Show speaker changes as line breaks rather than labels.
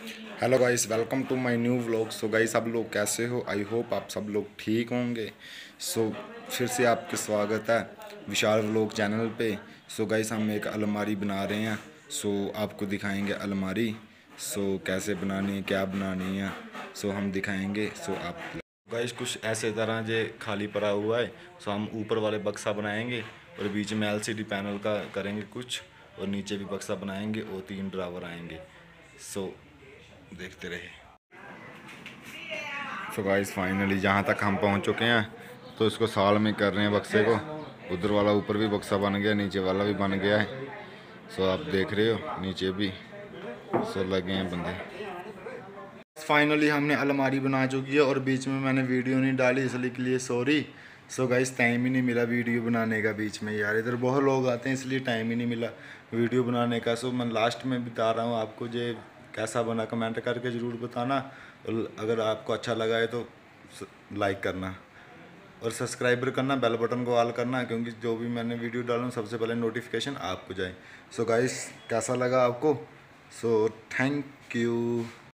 Hello guys, welcome to my new vlog. So guys, आप लोग कैसे हो? आई होप आप सब लोग ठीक होंगे। सो फिर से आपका स्वागत है विशाल व्लॉग चैनल पे। सो गाइस, हम एक अलमारी बना रहे हैं। सो आपको दिखाएंगे अलमारी। सो कैसे बनानी है, क्या बनानी है, सो हम दिखाएंगे। सो आप गाइस कुछ ऐसे तरह जे खाली पड़ा हुआ है। सो हम ऊपर वाले बक्सा बनाएंगे और बीच में एलसीडी पैनल का करेंगे कुछ, और नीचे भी बक्सा बनाएंगे और 3 ड्रावर आएंगे। सो देखते रहे। सो गाइस, फाइनली जहाँ तक हम पहुँच चुके हैं, तो इसको साल में कर रहे हैं बक्से को। उधर वाला ऊपर भी बक्सा बन गया, नीचे वाला भी बन गया है। सो आप देख रहे हो नीचे भी। सो लगे हैं बंदे। फाइनली हमने अलमारी बना चुकी है और बीच में मैंने वीडियो नहीं डाली, इसलिए के लिए सॉरी। सो गाइस, टाइम ही नहीं मिला वीडियो बनाने का बीच में यार, इधर बहुत लोग आते हैं इसलिए टाइम ही नहीं मिला वीडियो बनाने का। सो मैं लास्ट में बता रहा हूँ आपको, जो कैसा बना कमेंट करके ज़रूर बताना। और अगर आपको अच्छा लगा है तो लाइक करना और सब्सक्राइबर करना, बेल बटन को ऑल करना, क्योंकि जो भी मैंने वीडियो डालूँ सबसे पहले नोटिफिकेशन आपको जाए। सो गाइस, कैसा लगा आपको? So thank you.